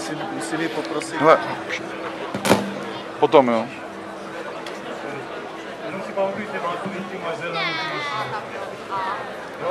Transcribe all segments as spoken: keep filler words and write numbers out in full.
Musím, musím ji poprosit. Hele, potom jo. Jenom si pamatujte, má to být tím zelený. Jo?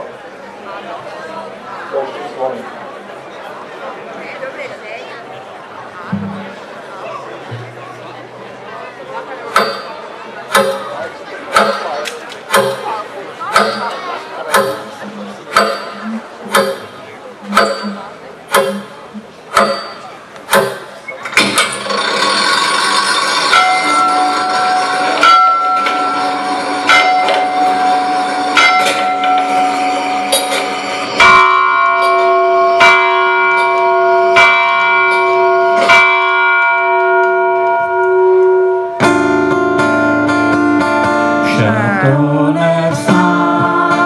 To nesná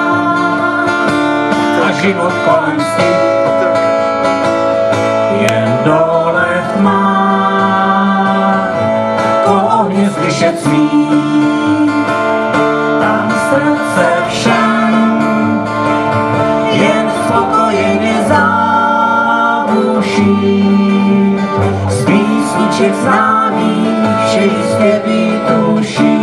a život kolem si jen dole tma, koho mě slyšet smí, tam srdce všem jen spokojeně zabuší, z písniček známých vše jistě vytuší.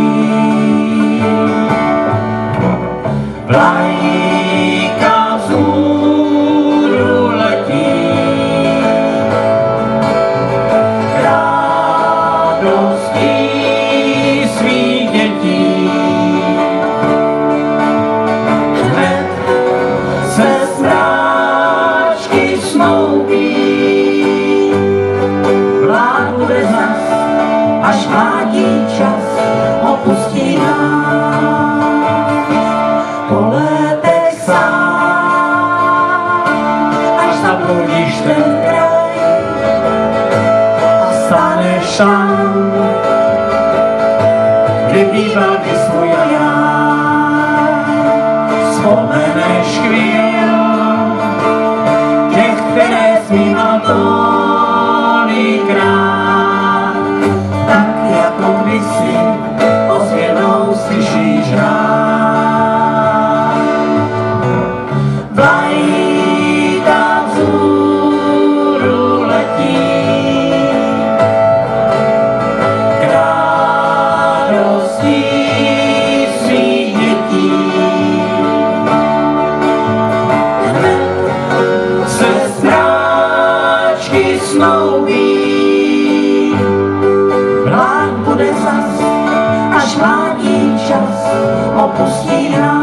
Vlajka vzhůru letí k radosti svých dětí. Hned se stráčky snoubí, vlád bude zas, až mládí čas opustí nás. Zabloudíš ten kraj a staneš tam, kde býval ty svůj a já. Vzpomeneš chvíl, těch, které jsi mýval tolikrát, tak jako kdysi ozvěnou slyšíš rád. Snoubí, vlád bude zas, až mládí čas opustí nás.